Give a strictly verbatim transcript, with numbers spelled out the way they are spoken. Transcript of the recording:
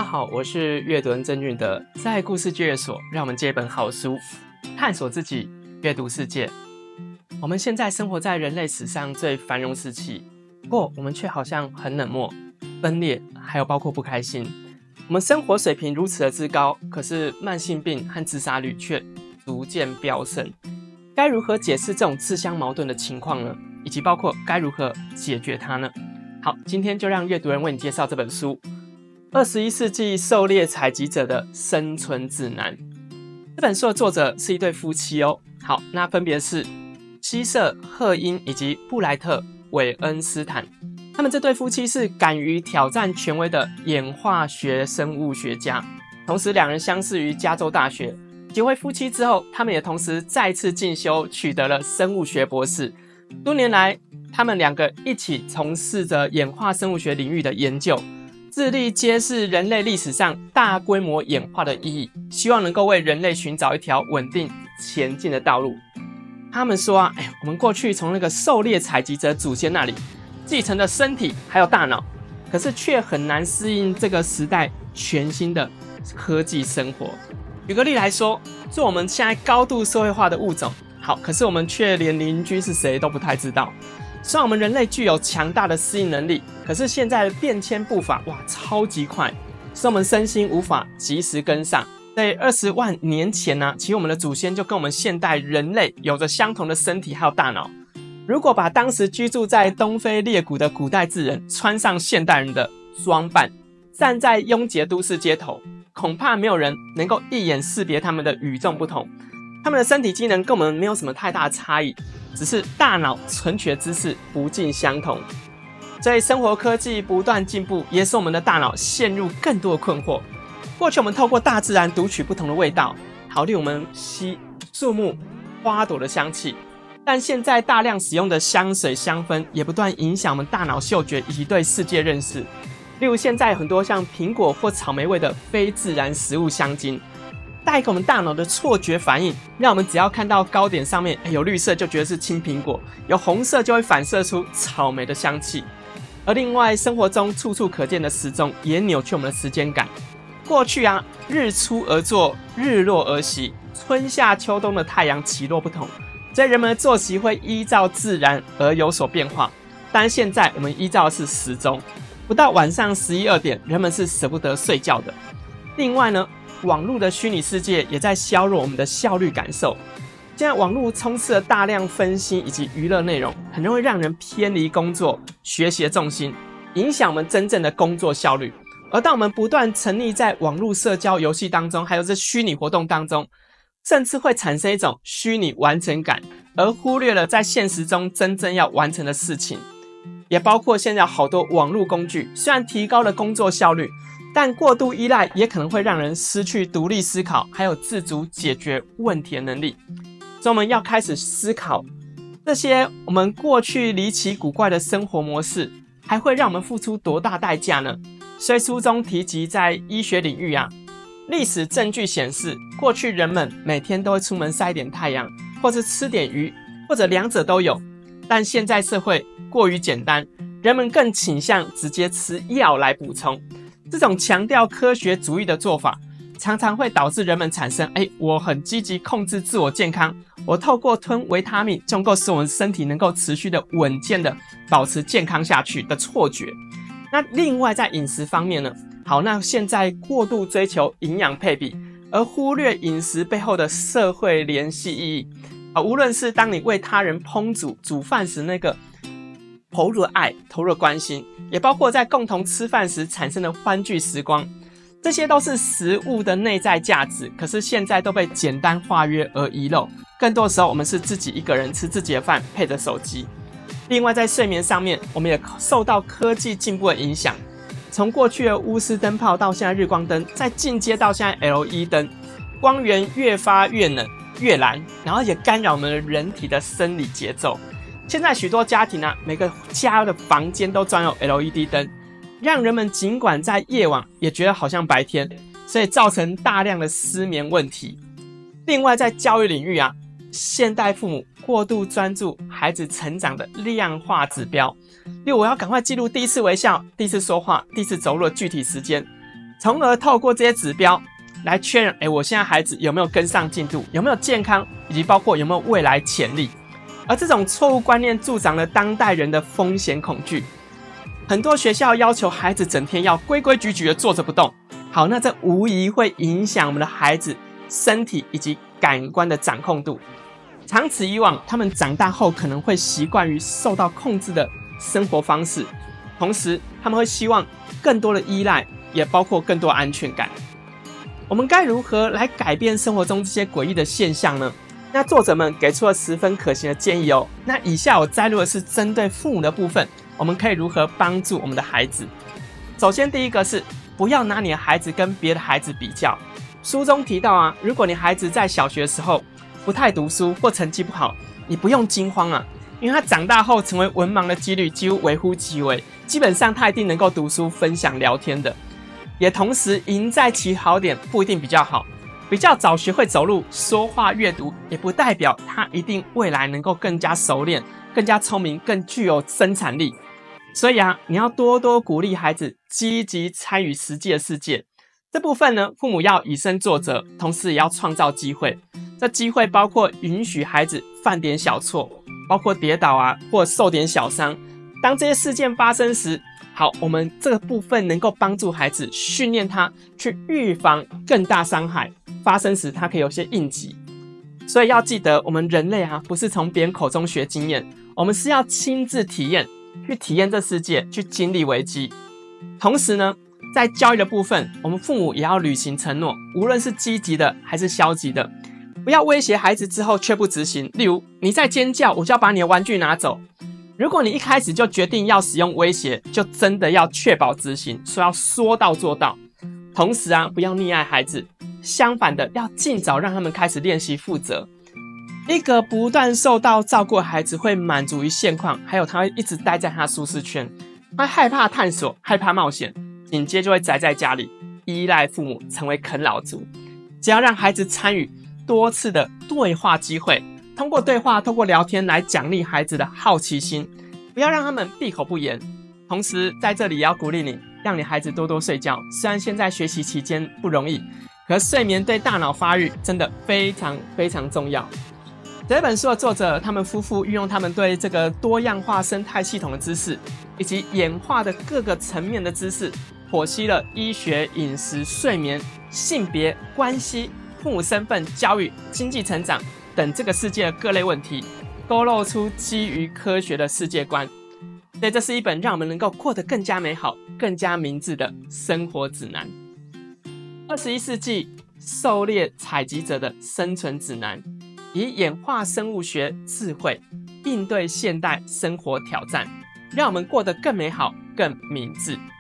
好，我是阅读人郑俊德，在故事阅所，让我们借一本好书，探索自己，阅读世界。我们现在生活在人类史上最繁荣时期，不过我们却好像很冷漠、分裂，还有包括不开心。我们生活水平如此的之高，可是慢性病和自杀率却逐渐飙升。该如何解释这种自相矛盾的情况呢？以及包括该如何解决它呢？好，今天就让阅读人为你介绍这本书《二十一世纪狩猎采集者的生存指南》。这本书的作者是一对夫妻哦。好，那分别是希瑟·赫因以及布莱特·韦恩斯坦。他们这对夫妻是敢于挑战权威的演化学生物学家，同时两人相识于加州大学。结为夫妻之后，他们也同时再次进修，取得了生物学博士。多年来，他们两个一起从事着演化生物学领域的研究，致力揭示人类历史上大规模演化的意义，希望能够为人类寻找一条稳定前进的道路。他们说啊，哎，我们过去从那个狩猎采集者祖先那里继承的身体还有大脑，可是却很难适应这个时代全新的科技生活。举个例来说，做我们现在高度社会化的物种，好，可是我们却连邻居是谁都不太知道。虽然我们人类具有强大的适应能力，可是现在的变迁步伐哇超级快，使我们身心无法及时跟上。在二十万年前呢、啊，其实我们的祖先就跟我们现代人类有着相同的身体还有大脑。如果把当时居住在东非裂谷的古代智人穿上现代人的装扮，站在拥挤的都市街头，恐怕没有人能够一眼识别他们的与众不同。他们的身体机能跟我们没有什么太大的差异，只是大脑存取的知识不尽相同。所以生活科技不断进步，也使我们的大脑陷入更多的困惑。过去我们透过大自然读取不同的味道，好例如我们吸树木、花朵的香气，但现在大量使用的香水、香氛也不断影响我们大脑嗅觉以及对世界认识。例如现在很多像苹果或草莓味的非自然食物香精，带给我们大脑的错觉反应，让我们只要看到糕点上面有绿色就觉得是青苹果，有红色就会反射出草莓的香气。而另外生活中处处可见的时钟也扭曲我们的时间感。过去啊，日出而作，日落而息，春夏秋冬的太阳起落不同，所以人们的作息会依照自然而有所变化。但现在我们依照的是时钟，不到晚上十一二点，人们是舍不得睡觉的。另外呢，网络的虚拟世界也在削弱我们的效率感受。现在网络充斥了大量分析以及娱乐内容，很容易让人偏离工作、学习的重心，影响我们真正的工作效率。而当我们不断沉溺在网络社交游戏当中，还有这虚拟活动当中，甚至会产生一种虚拟完成感，而忽略了在现实中真正要完成的事情。也包括现在有好多网络工具，虽然提高了工作效率，但过度依赖也可能会让人失去独立思考还有自主解决问题的能力。所以我们要开始思考，这些我们过去离奇古怪的生活模式还会让我们付出多大代价呢？所以书中提及在医学领域啊，历史证据显示，过去人们每天都会出门晒一点太阳，或是吃点鱼，或者两者都有。但现在社会过于简单，人们更倾向直接吃药来补充。这种强调科学主义的做法，常常会导致人们产生哎，我很积极控制自我健康，我透过吞维他命就能够使我们身体能够持续的稳健的保持健康下去的错觉。那另外在饮食方面呢，好，那现在过度追求营养配比，而忽略饮食背后的社会联系意义啊，无论是当你为他人烹煮煮饭时那个投入的爱、投入的关心，也包括在共同吃饭时产生的欢聚时光，这些都是食物的内在价值，可是现在都被简单化约而遗漏。更多时候我们是自己一个人吃自己的饭，配着手机。另外在睡眠上面，我们也受到科技进步的影响，从过去的钨丝灯泡到现在日光灯，再进阶到现在 L E D 灯，光源越发越冷越蓝，然后也干扰我们人体的生理节奏。现在许多家庭啊，每个家的房间都装有 L E D 灯，让人们尽管在夜晚也觉得好像白天，所以造成大量的失眠问题。另外在教育领域啊，现代父母过度专注孩子成长的量化指标，例如我要赶快记录第一次微笑、第一次说话、第一次走路的具体时间， 从而透过这些指标来确认，哎，我现在孩子有没有跟上进度，有没有健康，以及包括有没有未来潜力。而这种错误观念助长了当代人的风险恐惧。很多学校要求孩子整天要规规矩矩的坐着不动，好，那这无疑会影响我们的孩子身体以及感官的掌控度。长此以往，他们长大后可能会习惯于受到控制的生活方式，同时他们会希望更多的依赖，也包括更多安全感。我们该如何来改变生活中这些诡异的现象呢？那作者们给出了十分可行的建议哦。那以下我摘录的是针对父母的部分，我们可以如何帮助我们的孩子。首先第一个是不要拿你的孩子跟别的孩子比较。书中提到啊，如果你孩子在小学的时候不太读书或成绩不好，你不用惊慌啊，因为他长大后成为文盲的几率几乎微乎其微，基本上他一定能够读书、分享、聊天的。也同时赢在起跑点不一定比较好，比较早学会走路、说话、阅读，也不代表他一定未来能够更加熟练、更加聪明、更具有生产力。所以啊，你要多多鼓励孩子积极参与实际的世界。这部分呢，父母要以身作则，同时也要创造机会。这机会包括允许孩子犯点小错，包括跌倒啊，或受点小伤。当这些事件发生时，好，我们这个部分能够帮助孩子训练他去预防更大伤害发生时，他可以有些应急。所以要记得，我们人类啊，不是从别人口中学经验，我们是要亲自体验，去体验这世界，去经历危机。同时呢，在教育的部分，我们父母也要履行承诺，无论是积极的还是消极的，不要威胁孩子之后却不执行。例如，你在尖叫，我就要把你的玩具拿走。如果你一开始就决定要使用威胁，就真的要确保执行，说要说到做到。同时啊，不要溺爱孩子，相反的，要尽早让他们开始练习负责。一个不断受到照顾的孩子会满足于现况，还有他会一直待在他的舒适圈，他害怕探索，害怕冒险，紧接就会宅在家里，依赖父母，成为啃老族。只要让孩子参与多次的对话机会，通过对话，通过聊天来奖励孩子的好奇心，不要让他们闭口不言。同时在这里也要鼓励你，让你孩子多多睡觉。虽然现在学习期间不容易，可睡眠对大脑发育真的非常非常重要。这本书的作者，他们夫妇运用他们对这个多样化生态系统的知识，以及演化的各个层面的知识，剖析了医学、饮食、睡眠、性别、关系、父母身份、教育、经济成长等这个世界的各类问题，勾勒出基于科学的世界观。所以这是一本让我们能够过得更加美好、更加明智的生活指南。二十一世纪狩猎采集者的生存指南，以演化生物学智慧应对现代生活挑战，让我们过得更美好、更明智。